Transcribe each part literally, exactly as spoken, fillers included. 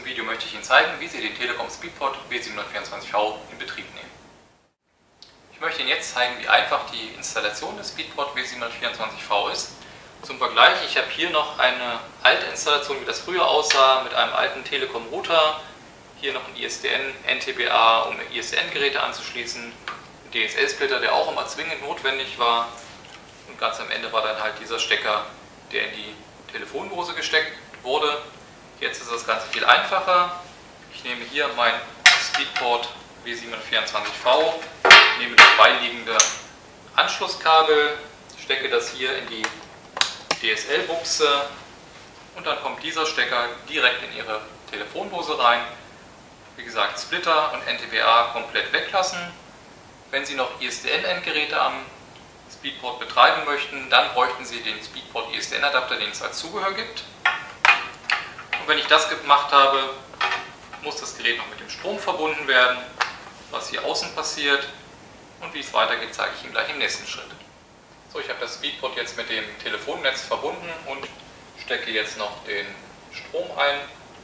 diesem Video möchte ich Ihnen zeigen, wie Sie den Telekom Speedport W siebenhundertvierundzwanzig V in Betrieb nehmen. Ich möchte Ihnen jetzt zeigen, wie einfach die Installation des Speedport W siebenhundertvierundzwanzig V ist. Zum Vergleich, ich habe hier noch eine alte Installation, wie das früher aussah, mit einem alten Telekom Router. Hier noch ein I S D N, N T B A, um I S D N-Geräte anzuschließen. Ein D S L-Splitter, der auch immer zwingend notwendig war. Und ganz am Ende war dann halt dieser Stecker, der in die Telefondose gesteckt wurde. Jetzt ist das Ganze viel einfacher. Ich nehme hier mein Speedport W siebenhundertvierundzwanzig V, nehme das beiliegende Anschlusskabel, stecke das hier in die D S L-Buchse und dann kommt dieser Stecker direkt in Ihre Telefondose rein. Wie gesagt, Splitter und N T B A komplett weglassen. Wenn Sie noch I S D N-Endgeräte am Speedport betreiben möchten, dann bräuchten Sie den Speedport I S D N-Adapter, den es als Zubehör gibt. Und wenn ich das gemacht habe, muss das Gerät noch mit dem Strom verbunden werden, was hier außen passiert. Und wie es weitergeht, zeige ich Ihnen gleich im nächsten Schritt. So, ich habe das Speedport jetzt mit dem Telefonnetz verbunden und stecke jetzt noch den Strom ein.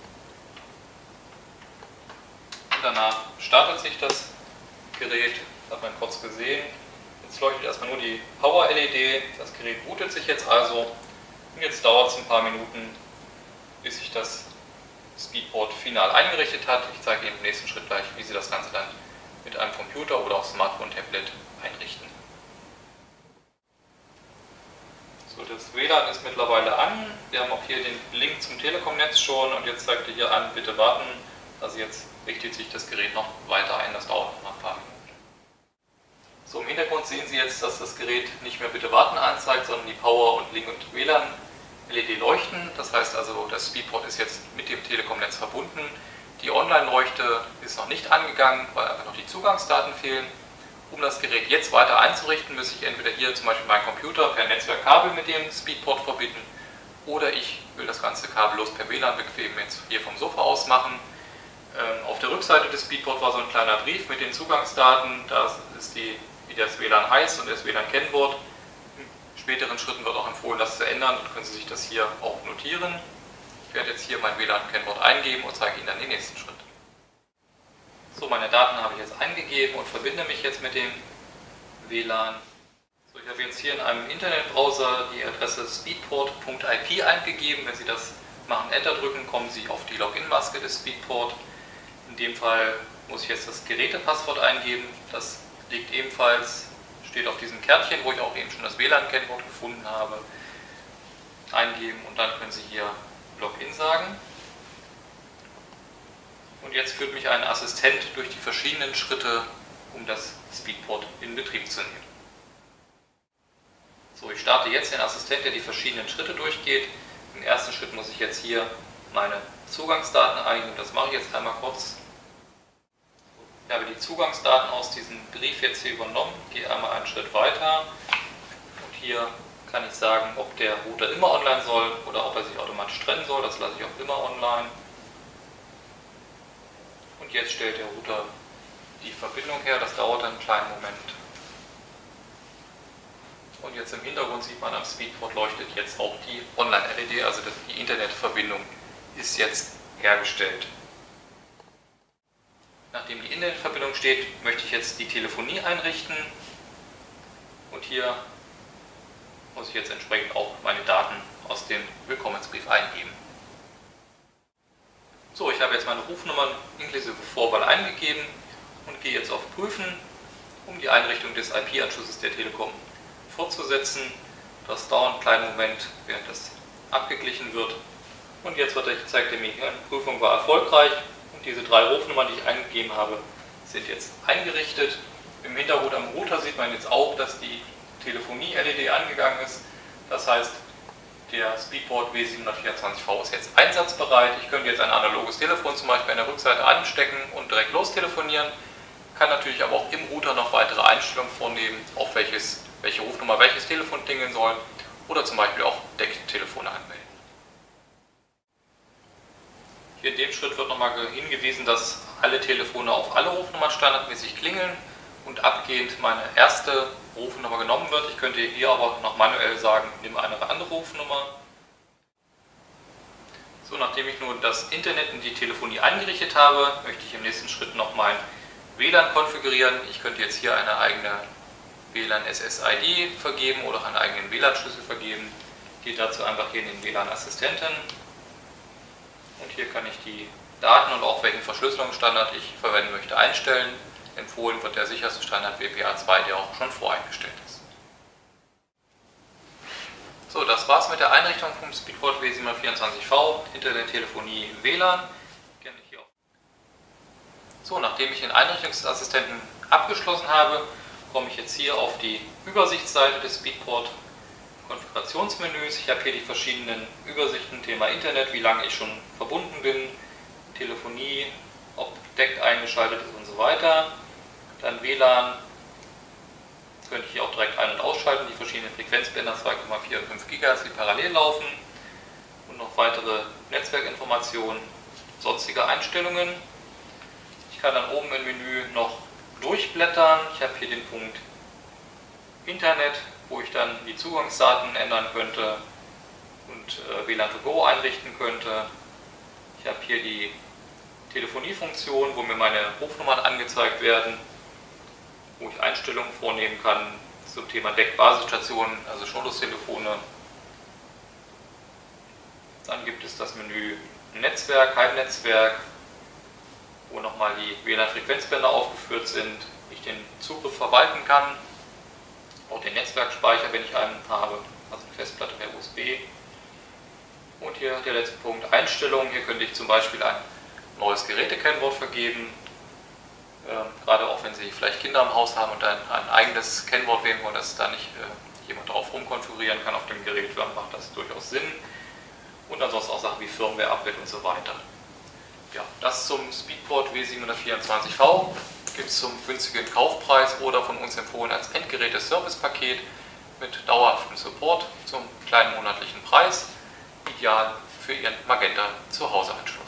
Und danach startet sich das Gerät, das hat man kurz gesehen. Jetzt leuchtet erstmal nur die Power-L E D, das Gerät bootet sich jetzt also. Und jetzt dauert es ein paar Minuten, bis sich das Speedport final eingerichtet hat. Ich zeige Ihnen im nächsten Schritt gleich, wie Sie das Ganze dann mit einem Computer oder auch Smartphone, Tablet einrichten. So, das W L A N ist mittlerweile an. Wir haben auch hier den Link zum Telekom-Netz schon und jetzt zeigt er hier an, bitte warten. Also jetzt richtet sich das Gerät noch weiter ein, das dauert noch ein paar Minuten. So, im Hintergrund sehen Sie jetzt, dass das Gerät nicht mehr bitte warten anzeigt, sondern die Power- und Link- und W L A N-L E D leuchten. Das heißt also, das Speedport ist jetzt mit dem Telekom-Netz verbunden. Die Online-Leuchte ist noch nicht angegangen, weil einfach noch die Zugangsdaten fehlen. Um das Gerät jetzt weiter einzurichten, muss ich entweder hier zum Beispiel meinen Computer per Netzwerkkabel mit dem Speedport verbinden oder ich will das Ganze kabellos per W L A N bequem jetzt hier vom Sofa aus machen. Ähm, auf der Rückseite des Speedport war so ein kleiner Brief mit den Zugangsdaten. Da ist die, wie das W L A N heißt und das W L A N-Kennwort. In späteren Schritten wird auch empfohlen, das zu ändern. Dann können Sie sich das hier auch notieren. Ich werde jetzt hier mein W L A N-Kennwort eingeben und zeige Ihnen dann den nächsten Schritt. So, meine Daten habe ich jetzt eingegeben und verbinde mich jetzt mit dem W L A N. So, ich habe jetzt hier in einem Internetbrowser die Adresse speedport punkt I P eingegeben. Wenn Sie das machen, Enter drücken, kommen Sie auf die Login-Maske des Speedport. In dem Fall muss ich jetzt das Gerätepasswort eingeben. Das liegt ebenfalls, steht auf diesem Kärtchen, wo ich auch eben schon das W L A N-Kennwort gefunden habe. Eingeben und dann können Sie hier Login sagen. Und jetzt führt mich ein Assistent durch die verschiedenen Schritte, um das Speedport in Betrieb zu nehmen. So, ich starte jetzt den Assistent, der die verschiedenen Schritte durchgeht. Im ersten Schritt muss ich jetzt hier meine Zugangsdaten eingeben. Das mache ich jetzt einmal kurz. Ich habe die Zugangsdaten aus diesem Brief jetzt hier übernommen, gehe einmal einen Schritt weiter und hier kann ich sagen, ob der Router immer online soll oder ob er sich automatisch trennen soll. Das lasse ich auch immer online. Und jetzt stellt der Router die Verbindung her, das dauert einen kleinen Moment. Und jetzt im Hintergrund sieht man, am Speedport leuchtet jetzt auch die Online-L E D, also die Internetverbindung ist jetzt hergestellt. Nachdem die Internetverbindung steht, möchte ich jetzt die Telefonie einrichten und hier muss ich jetzt entsprechend auch meine Daten aus dem Willkommensbrief eingeben. So, ich habe jetzt meine Rufnummern inklusive Vorwahl eingegeben und gehe jetzt auf Prüfen, um die Einrichtung des I P-Anschlusses der Telekom fortzusetzen. Das dauert einen kleinen Moment, während das abgeglichen wird. Und jetzt wird er, zeigt er mir hier, die Prüfung war erfolgreich und diese drei Rufnummern, die ich eingegeben habe, sind jetzt eingerichtet. Im Hintergrund am Router sieht man jetzt auch, dass die Telefonie-L E D angegangen ist. Das heißt, der Speedport W siebenhundertvierundzwanzig V ist jetzt einsatzbereit. Ich könnte jetzt ein analoges Telefon zum Beispiel an der Rückseite anstecken und direkt lostelefonieren. Kann natürlich aber auch im Router noch weitere Einstellungen vornehmen, auf welches, welche Rufnummer welches Telefon klingeln soll oder zum Beispiel auch Decktelefone anmelden. Hier in dem Schritt wird nochmal hingewiesen, dass alle Telefone auf alle Rufnummern standardmäßig klingeln und abgehend meine erste Rufnummer genommen wird. Ich könnte hier aber noch manuell sagen, nimm eine andere Rufnummer. So, nachdem ich nun das Internet und die Telefonie eingerichtet habe, möchte ich im nächsten Schritt noch mein W L A N konfigurieren. Ich könnte jetzt hier eine eigene W L A N S S I D vergeben oder auch einen eigenen W L A N-Schlüssel vergeben. Gehe dazu einfach hier in den W L A N-Assistenten und hier kann ich die Daten und auch welchen Verschlüsselungsstandard ich verwenden möchte einstellen. Empfohlen wird der sicherste Standard W P A zwei, der auch schon voreingestellt ist. So, das war's mit der Einrichtung vom Speedport W sieben vierundzwanzig V, Internet, Telefonie, W L A N. So, nachdem ich den Einrichtungsassistenten abgeschlossen habe, komme ich jetzt hier auf die Übersichtsseite des Speedport Konfigurationsmenüs. Ich habe hier die verschiedenen Übersichten, Thema Internet, wie lange ich schon verbunden bin, Telefonie, ob deckt eingeschaltet ist und so weiter. Dann W L A N, könnte ich hier auch direkt ein- und ausschalten, die verschiedenen Frequenzbänder zwei Komma vier und fünf Gigahertz, die parallel laufen. Und noch weitere Netzwerkinformationen, sonstige Einstellungen. Ich kann dann oben im Menü noch durchblättern. Ich habe hier den Punkt Internet, wo ich dann die Zugangsdaten ändern könnte und äh, W L A N to go einrichten könnte. Ich habe hier die Telefoniefunktion, wo mir meine Rufnummern angezeigt werden, wo ich Einstellungen vornehmen kann zum Thema Deck-Basisstationen, also Schonungstelefone. Dann gibt es das Menü Netzwerk, Heimnetzwerk, wo nochmal die W L A N-Frequenzbänder aufgeführt sind, ich den Zugriff verwalten kann, auch den Netzwerkspeicher, wenn ich einen habe, also eine Festplatte per U S B. Und hier der letzte Punkt, Einstellungen. Hier könnte ich zum Beispiel ein neues Gerätekennwort vergeben, ähm, gerade auch wenn Sie vielleicht Kinder im Haus haben und ein, ein eigenes Kennwort wählen wollen, dass da nicht äh, jemand drauf rumkonfigurieren kann auf dem Gerät, dann macht das durchaus Sinn. Und ansonsten auch Sachen wie Firmware, Update und so weiter. Ja, das zum Speedport W sieben vierundzwanzig V gibt es zum günstigen Kaufpreis oder von uns empfohlen als Endgeräte-Service-Paket mit dauerhaftem Support zum kleinen monatlichen Preis, ideal für Ihren Magenta Zuhause-Anschluss.